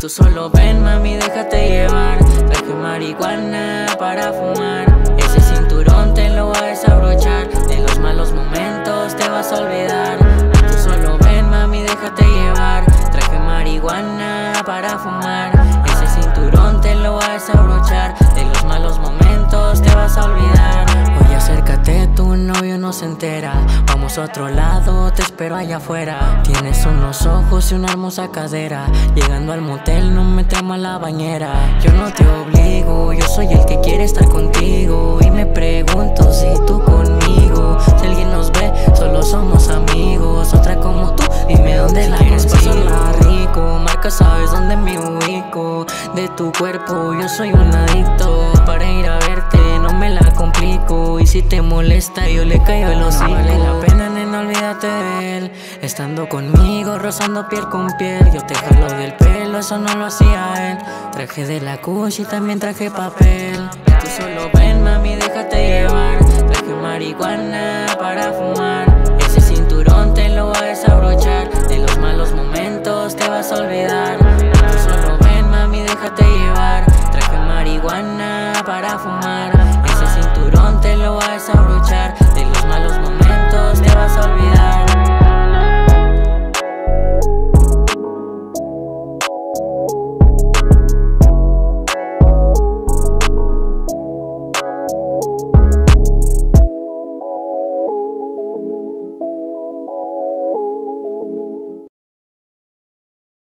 Tú solo ven, mami, déjate llevar. Traje marihuana para fumar. Ese cinturón te lo va a desabrochar. De los malos momentos te vas a olvidar. Tú solo ven, mami, déjate llevar. Traje marihuana para fumar. Ese cinturón te lo va a desabrochar. De los malos momentos te vas a olvidar. Oye, acércate, tu novio no se entera. Vamos a otro lado, te espero allá afuera. Tienes unos ojos y una hermosa cadera. Llegando al motel nos metemos a la bañera. Yo no te obligo, yo soy el que quiere estar contigo. Y me pregunto si tú conmigo. Si alguien nos ve, solo somos amigos. Otra como tú, dime dónde la quieres pasarla rico. Marca, sabes dónde me ubico. De tu cuerpo yo soy un adicto. Para ir a verte no me la complico. Y si te molesta yo le caigo el hocico. Vale la pena, nena, olvídate de él. Estando conmigo, rozando piel con piel. Yo te jalo del pelo, eso no lo hacía él. Traje de la Kush y también traje papel. Tú solo ven, mami, déjate llevar. Traje marihuana para fumar.